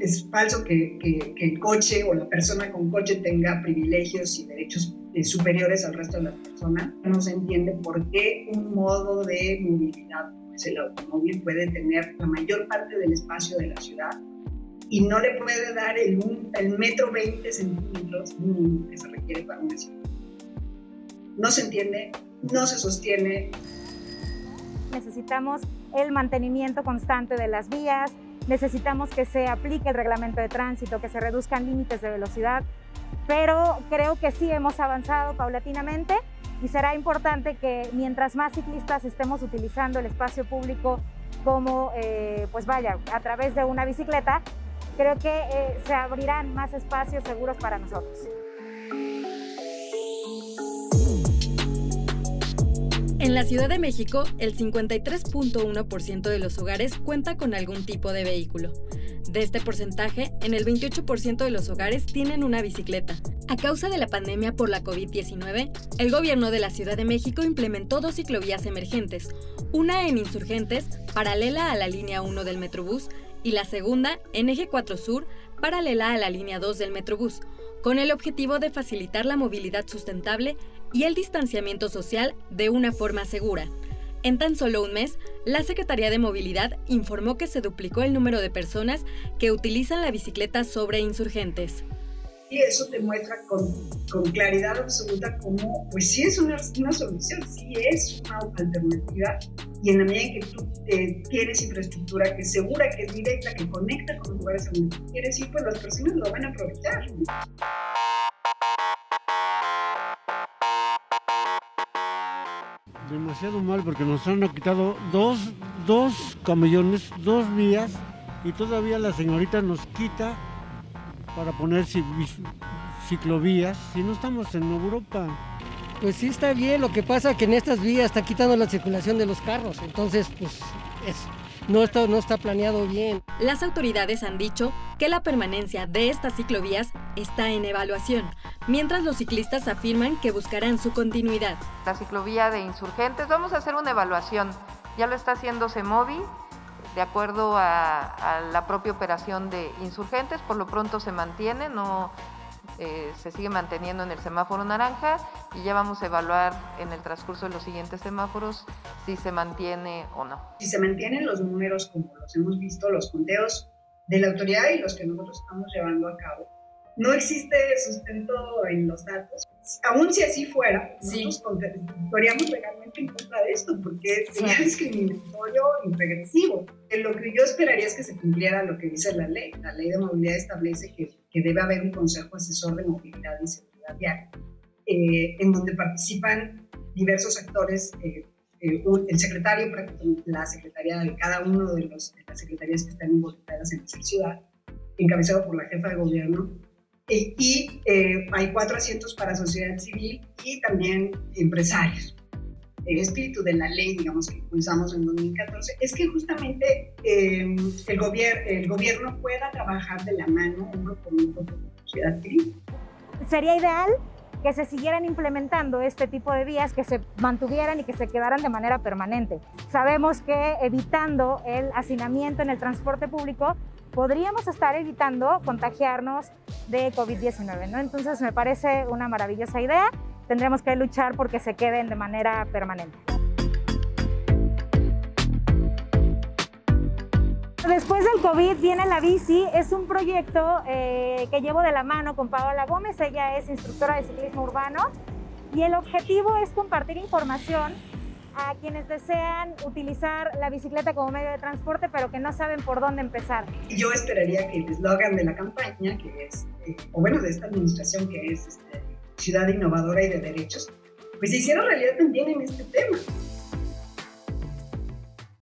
es falso que el coche o la persona con coche tenga privilegios y derechos superiores al resto de las personas. No se entiende por qué un modo de movilidad, pues el automóvil, puede tener la mayor parte del espacio de la ciudad y no le puede dar el 1,20 metros mínimo que se requiere para una ciudad. No se entiende, no se sostiene. Necesitamos el mantenimiento constante de las vías, necesitamos que se aplique el reglamento de tránsito, que se reduzcan límites de velocidad, pero creo que sí hemos avanzado paulatinamente y será importante que mientras más ciclistas estemos utilizando el espacio público como, a través de una bicicleta, creo que se abrirán más espacios seguros para nosotros. En la Ciudad de México, el 53.1% de los hogares cuenta con algún tipo de vehículo. De este porcentaje, en el 28% de los hogares tienen una bicicleta. A causa de la pandemia por la COVID-19, el gobierno de la Ciudad de México implementó 2 ciclovías emergentes, una en Insurgentes, paralela a la línea 1 del Metrobús, y la segunda en Eje 4 Sur, paralela a la línea 2 del Metrobús, con el objetivo de facilitar la movilidad sustentable y el distanciamiento social de una forma segura. En tan solo un mes, la Secretaría de Movilidad informó que se duplicó el número de personas que utilizan la bicicleta sobre Insurgentes. Y eso te muestra con claridad absoluta cómo, pues sí es una solución, sí es una alternativa, y en la medida en que tú tienes infraestructura que es segura, que es directa, que conecta con los lugares a donde tú quieres ir, pues las personas lo van a aprovechar. Demasiado mal, porque nos han quitado dos camellones, 2 vías, y todavía la señorita nos quita para poner ciclovías, si no estamos en Europa. Pues sí está bien, lo que pasa es que en estas vías está quitando la circulación de los carros, entonces pues no está planeado bien. Las autoridades han dicho que la permanencia de estas ciclovías está en evaluación, mientras los ciclistas afirman que buscarán su continuidad. La ciclovía de Insurgentes, vamos a hacer una evaluación, ya lo está haciendo CEMOVI, de acuerdo a la propia operación de Insurgentes, por lo pronto se mantiene, se sigue manteniendo en el semáforo naranja y ya vamos a evaluar en el transcurso de los siguientes semáforos si se mantiene o no. Si se mantienen los números como los hemos visto, los conteos de la autoridad y los que nosotros estamos llevando a cabo, no existe sustento en los datos. Aún si así fuera, nosotros podríamos legalmente en contra de esto, porque sería discriminatorio y regresivo. Lo que yo esperaría es que se cumpliera lo que dice la ley. La ley de movilidad establece que debe haber un consejo asesor de movilidad y seguridad vial, en donde participan diversos actores, el secretario, la secretaria de cada uno de las secretarías que están involucradas en esa ciudad, encabezado por la jefa de gobierno, y hay 4 asientos para sociedad civil y también empresarios. El espíritu de la ley, digamos, que impulsamos en 2014, es que justamente el gobierno pueda trabajar de la mano uno con la sociedad civil. Sería ideal que se siguieran implementando este tipo de vías, que se mantuvieran y que se quedaran de manera permanente. Sabemos que evitando el hacinamiento en el transporte público, podríamos estar evitando contagiarnos de COVID-19, ¿no? Entonces me parece una maravillosa idea. Tendremos que luchar porque se queden de manera permanente. Después del COVID viene la bici. Es un proyecto que llevo de la mano con Paola Gómez. Ella es instructora de ciclismo urbano y el objetivo es compartir información a quienes desean utilizar la bicicleta como medio de transporte, pero que no saben por dónde empezar. Yo esperaría que el eslogan de la campaña, que es, de esta administración, que es Ciudad Innovadora y de Derechos, pues se hiciera realidad también en este tema.